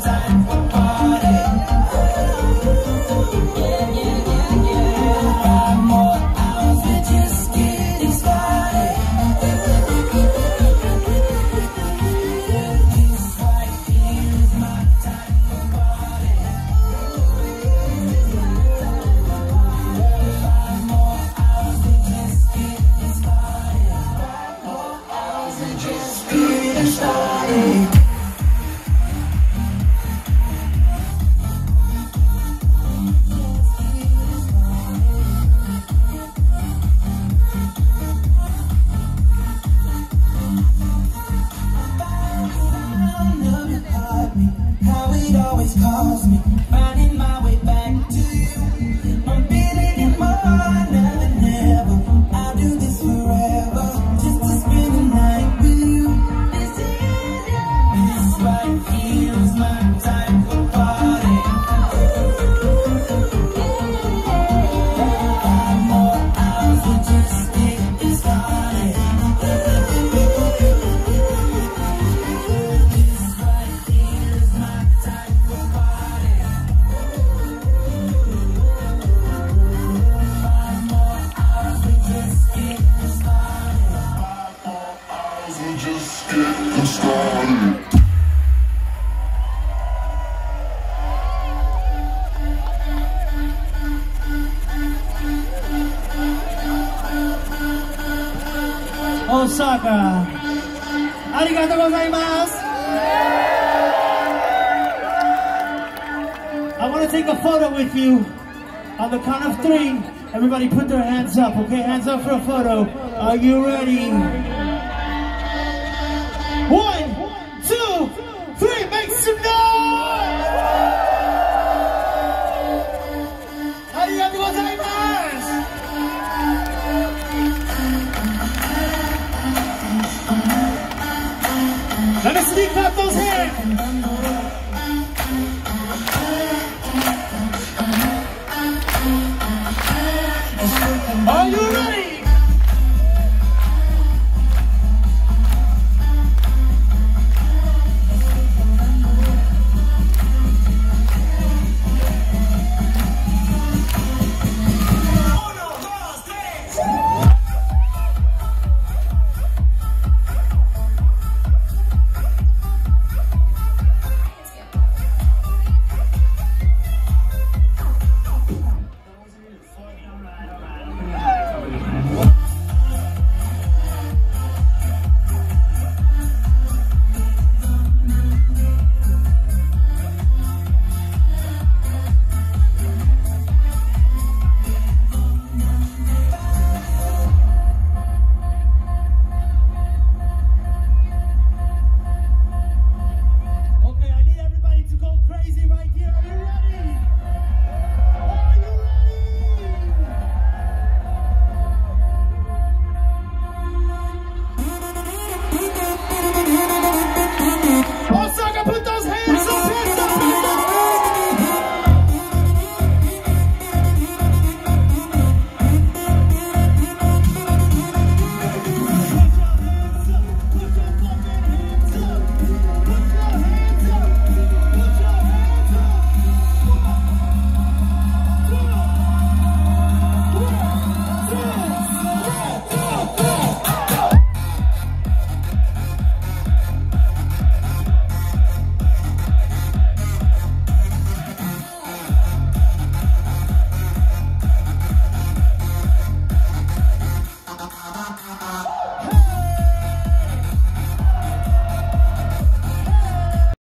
time for party. Five more hours, we're just getting started. This right here is my time for party. Five more hours, we're just getting started. Five more hours, we're just getting started. How it always calls me, finding my way back to you. I'm feeling it more now than ever. I'll do this forever, just to spend the night with you. This right here is my time for party. Five more hours, we're just getting started. Osaka, arigatou gozaimasu. I want to take a photo with you. On the count of 3, everybody put their hands up, okay? Hands up for a photo. Are you ready?